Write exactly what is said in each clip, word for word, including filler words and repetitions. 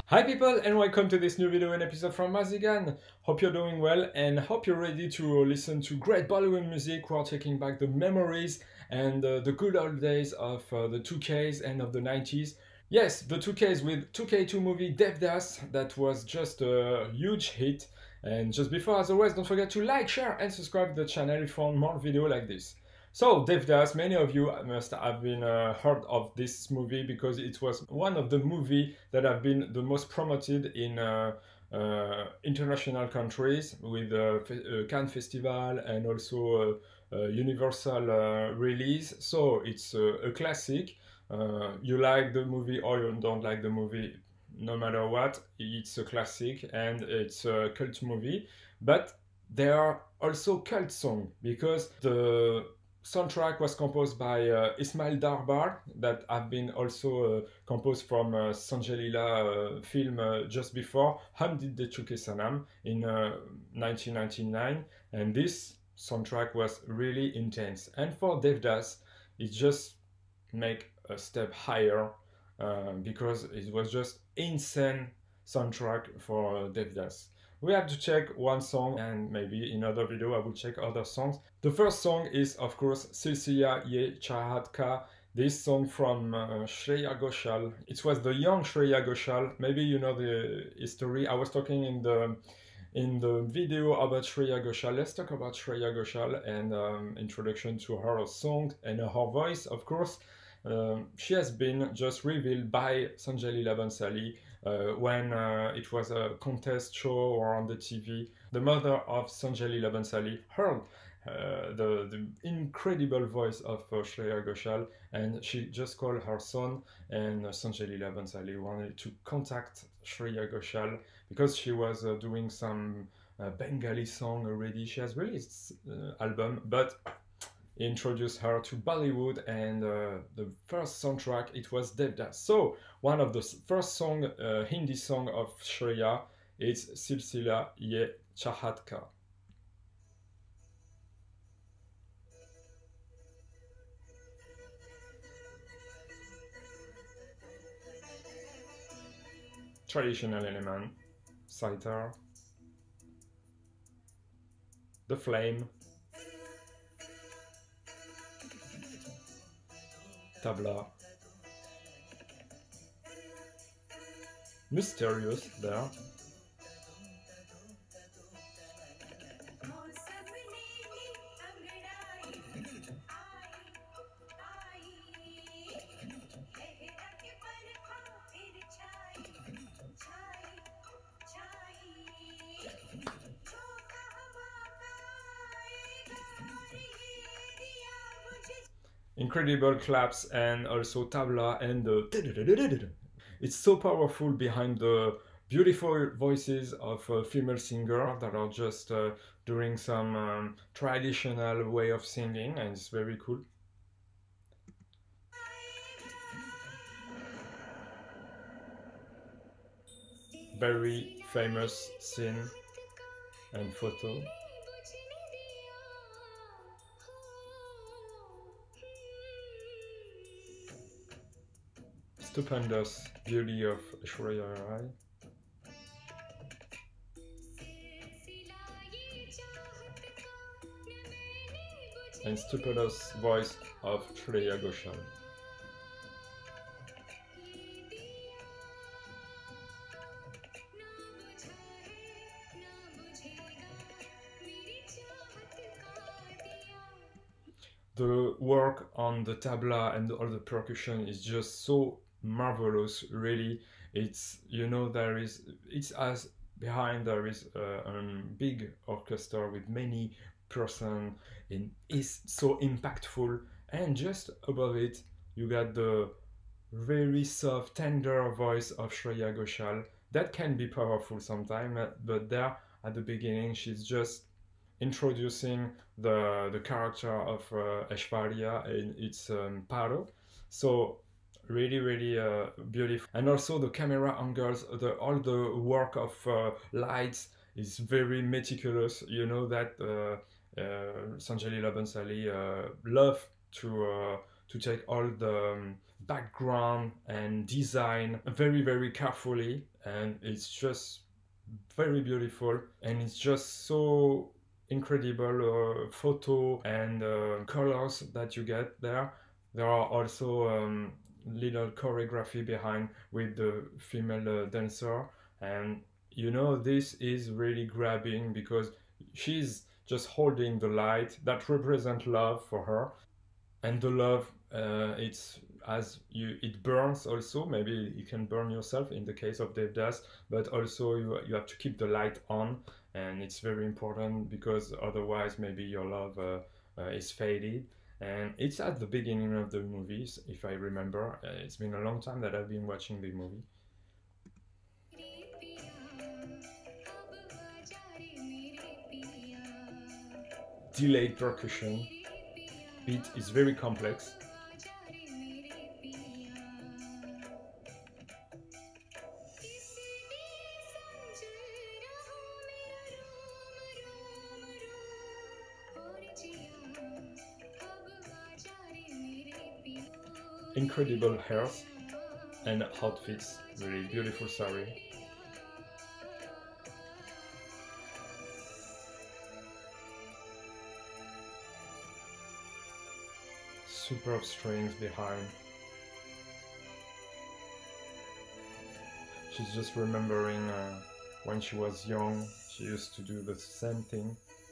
Hi people and welcome to this new video and episode from Mazigan. Hope you're doing well and hope you're ready to listen to great Bollywood music. We're taking back the memories and uh, the good old days of uh, the two Ks and of the nineties. Yes, the two Ks with two K two movie Devdas that was just a huge hit. And just before, as always, don't forget to like, share and subscribe to the channel if you want more videos like this. So, Devdas, many of you must have been uh, heard of this movie because it was one of the movies that have been the most promoted in uh, uh, international countries with uh, uh, Cannes Festival and also uh, uh, Universal uh, release. So, it's uh, a classic. Uh, you like the movie or you don't like the movie, no matter what, it's a classic and it's a cult movie. But there are also cult songs because the soundtrack was composed by uh, Ismail Darbar that have been also uh, composed from uh, Sanjay Leela uh, film uh, just before Hum Did De Chuke Sanam in uh, nineteen ninety-nine, and this soundtrack was really intense. And for Devdas it just make a step higher uh, because it was just insane soundtrack for uh, Devdas. We have to check one song and maybe in other video I will check other songs. The first song is of course Silsila Yeh Chahaat Ka. This song from uh, Shreya Ghoshal. It was the young Shreya Ghoshal. Maybe you know the history. I was talking in the in the video about Shreya Ghoshal. Let's talk about Shreya Ghoshal and um, introduction to her song and her voice, of course. Um, she has been just revealed by Sanjay Leela Bhansali uh, when uh, it was a contest show or on the T V. The mother of Sanjay Leela Bhansali heard uh, the, the incredible voice of uh, Shreya Ghoshal and she just called her son, and uh, Sanjay Leela Bhansali wanted to contact Shreya Ghoshal because she was uh, doing some uh, Bengali song already. She has released uh, album, but introduced her to Bollywood, and uh, the first soundtrack it was Devdas. So one of the first song, uh, Hindi song of Shreya, is Silsila Yeh Chahaat Ka. Traditional element, sitar, the flame, tabla, mysterious there. Incredible claps and also tabla and the it's so powerful behind the beautiful voices of uh, female singers that are just uh, doing some um, traditional way of singing, and it's very cool. Very famous scene and photo. Stupendous beauty of Shreya Rai. And stupendous voice of Shreya Ghoshal. The work on the tabla and all the percussion is just so marvelous, really. It's, you know, there is, it's as behind there is a, a big orchestra with many person, and it's so impactful, and just above it you got the very soft tender voice of Shreya Ghoshal that can be powerful sometimes, but there at the beginning she's just introducing the the character of uh, Aishwarya in its um, Paro. So really really uh, beautiful, and also the camera angles, the all the work of uh, lights is very meticulous. You know that uh, uh, Sanjay Leela Bhansali uh, love to uh, to take all the um, background and design very very carefully, and it's just very beautiful, and it's just so incredible uh, photo and uh, colors that you get there. There are also um, little choreography behind with the female uh, dancer, and you know this is really grabbing because she's just holding the light that represent love for her, and the love uh, it's as you it burns also. Maybe you can burn yourself in the case of Devdas, but also you, you have to keep the light on, and it's very important because otherwise maybe your love uh, uh, is faded. And it's at the beginning of the movies, if I remember. Uh, it's been a long time that I've been watching the movie. Delayed percussion beat is very complex. Incredible hairs and outfits, really beautiful sari. Superb strings behind. She's just remembering uh, when she was young, she used to do the same thing.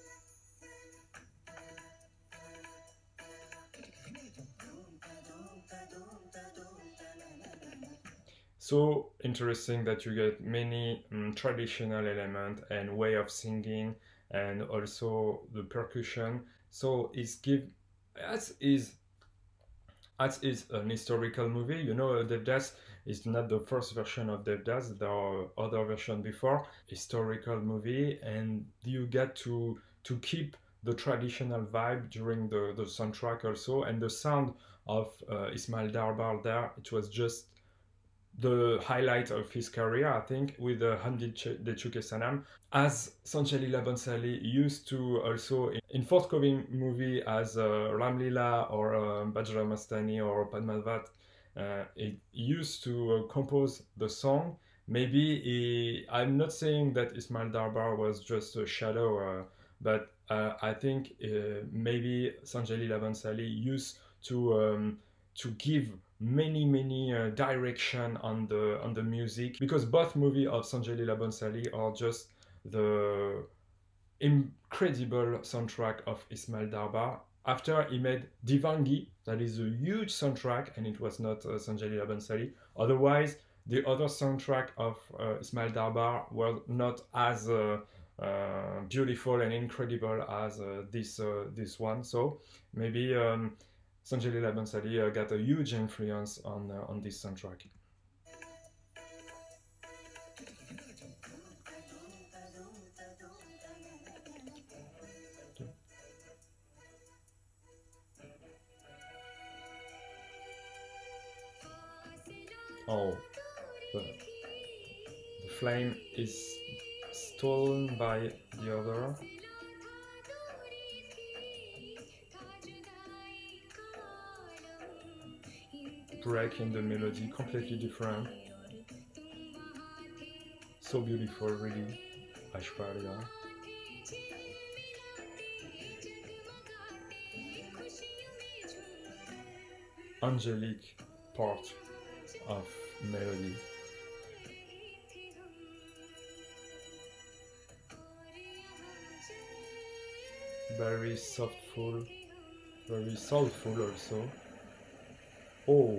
So interesting that you get many um, traditional elements and way of singing, and also the percussion. So it's give as is as is an historical movie. You know, Devdas is not the first version of Devdas. There are other versions before. Historical movie, and you get to to keep the traditional vibe during the the soundtrack also, and the sound of uh, Ismail Darbar there. It was just the highlight of his career, I think, with uh, Hamdi De Chuke Sanam. As Sanjalila Bhansali used to also in, in forthcoming movie as uh, Ramlila or uh, Bajra Mastani or Padmavat, uh, it used to uh, compose the song. Maybe he, I'm not saying that Ismail Darbar was just a shadow, uh, but uh, I think uh, maybe Sanjalila Bhansali used to um, to give many many uh, direction on the on the music, because both movie of Sanjay Leela Bhansali are just the incredible soundtrack of Ismail Darbar. After he made Divangi, that is a huge soundtrack, and it was not uh, Sanjay Leela Bhansali. Otherwise, the other soundtrack of uh, Ismail Darbar were not as uh, uh, beautiful and incredible as uh, this uh, this one. So maybe um, Sanjay Leela Bhansali uh, got a huge influence on uh, on this soundtrack. Oh, the, the flame is stolen by the other. Break in the melody, completely different. So beautiful, really. Aishwarya. Angelic part of melody. Very softful, very soulful also. Oh,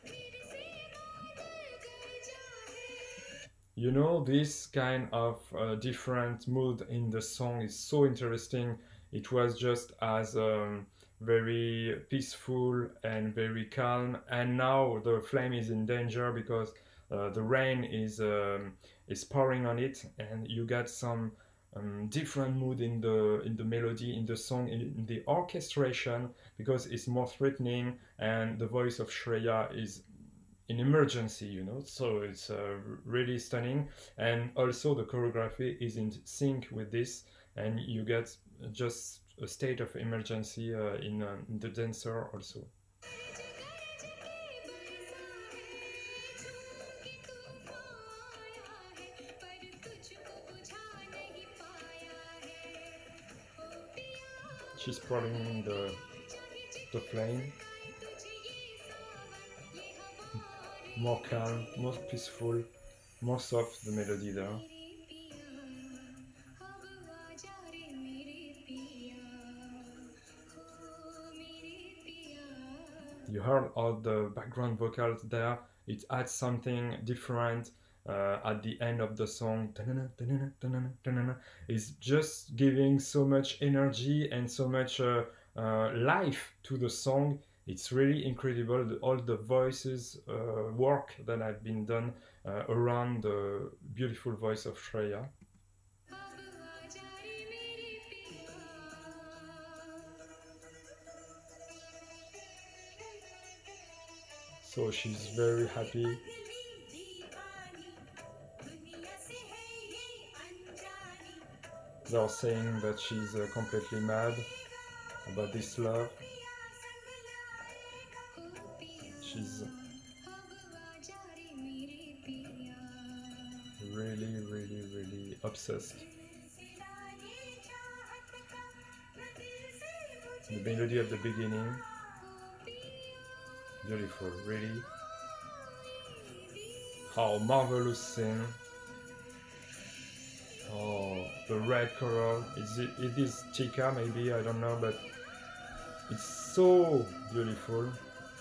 you know, this kind of uh, different mood in the song is so interesting. It was just as um, very peaceful and very calm, and now the flame is in danger because uh, the rain is um, is pouring on it, and you get some um, different mood in the in the melody, in the song, in, in the orchestration, because it's more threatening, and the voice of Shreya is in emergency, you know, so it's uh, really stunning. And also the choreography is in sync with this, and you get just a state of emergency uh, in, uh, in the dancer also. she's spreading the, the flame. More calm, more peaceful, more soft the melody there. You heard all the background vocals there. It adds something different uh, at the end of the song. It's just giving so much energy and so much uh, uh, life to the song. It's really incredible, the, all the voices uh, work that have been done uh, around the beautiful voice of Shreya. So she's very happy. They're saying that she's uh, completely mad about this love. She's really, really, really obsessed. The melody at the beginning, beautiful, really. How marvelous scene. Oh, the red color. Is it, it is chica, maybe, I don't know, but it's so beautiful.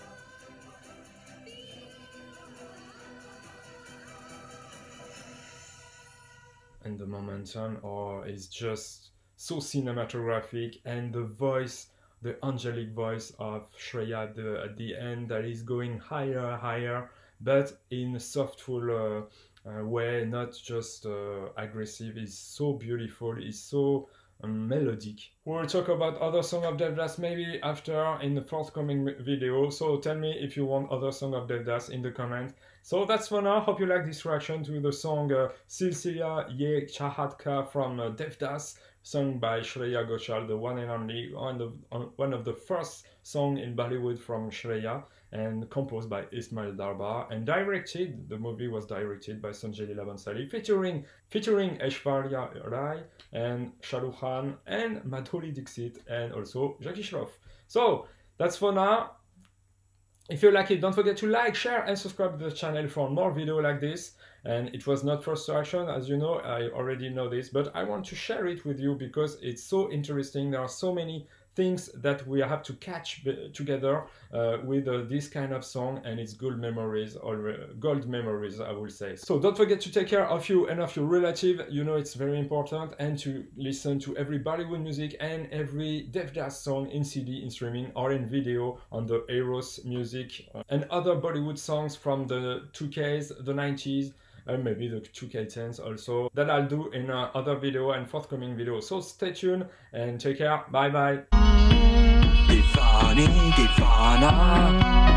And the momentum oh, is just so cinematographic, and the voice, the angelic voice of Shreya at the, at the end that is going higher, higher, but in a softful uh, uh, way, not just uh, aggressive. It's so beautiful, it's so um, melodic. We'll talk about other song of Devdas maybe after in the forthcoming video, so tell me if you want other song of Devdas in the comment. So that's for now. Hope you like this reaction to the song uh, Silsila Yeh Chahaat Ka from uh, Devdas, sung by Shreya Ghoshal, the one and only, one of, uh, one of the first songs in Bollywood from Shreya, and composed by Ismail Darbar, and directed, the movie was directed by Sanjay Leela Bhansali, featuring featuring Aishwarya Rai and Shah Rukh Khan and Madhuri Dixit and also Jackie Shroff. So that's for now. If you like it, don't forget to like, share and subscribe to the channel for more videos like this. And it was not first reaction, as you know, I already know this, but I want to share it with you because it's so interesting. There are so many things that we have to catch together uh, with uh, this kind of song, and it's good memories, or uh, gold memories, I will say. So don't forget to take care of you and of your relative, you know it's very important, and to listen to every Bollywood music and every Devdas song in C D, in streaming, or in video on the Eros music, uh, and other Bollywood songs from the two Ks, the nineties, and maybe the two K tens also, that I'll do in uh, other video and forthcoming video. So stay tuned and take care. Bye bye.